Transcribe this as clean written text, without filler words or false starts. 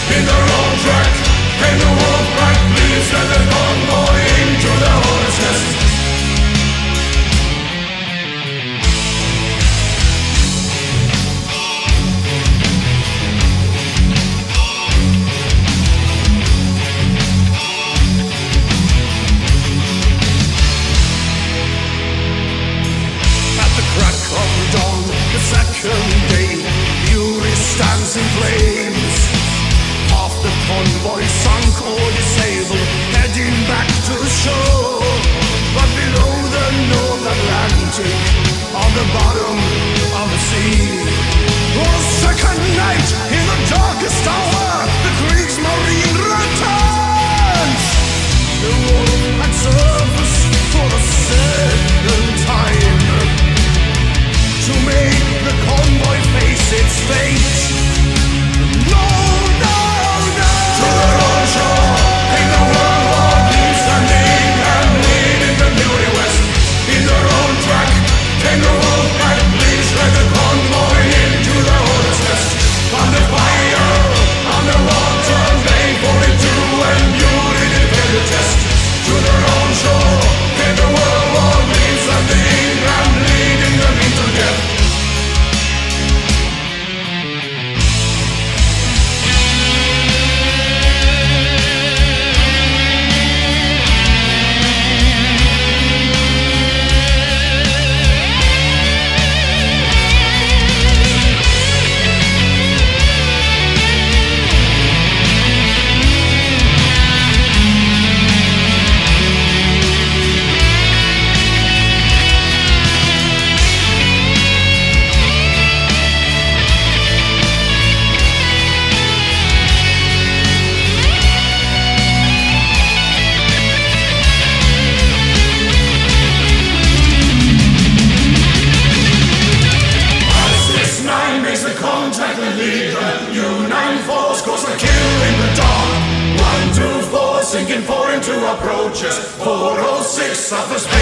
in the wrong track. Came the wolf pack, please let the convoy into the hornet's nest. Second day, Fury stands in flames. Half the convoy sunk or disabled, heading back to the shore. But below the North Atlantic, on the bottom of the sea, oh, second night in the darkest hour, the Kriegsmarine returns. The wolf had surfaced for the second time, to make the convoy face its fate. No, no, no! To the wrong shore, in the World War Beam standing and leading the Beauty West. In the wrong track, came the wolf pack, please let the convoy into the hornet's nest. Under fire, underwater, they 42 and Beauty did the test. To the wrong shore, came the World War Beam standing and leading them into death. Sinking 4 into approaches, 406 of the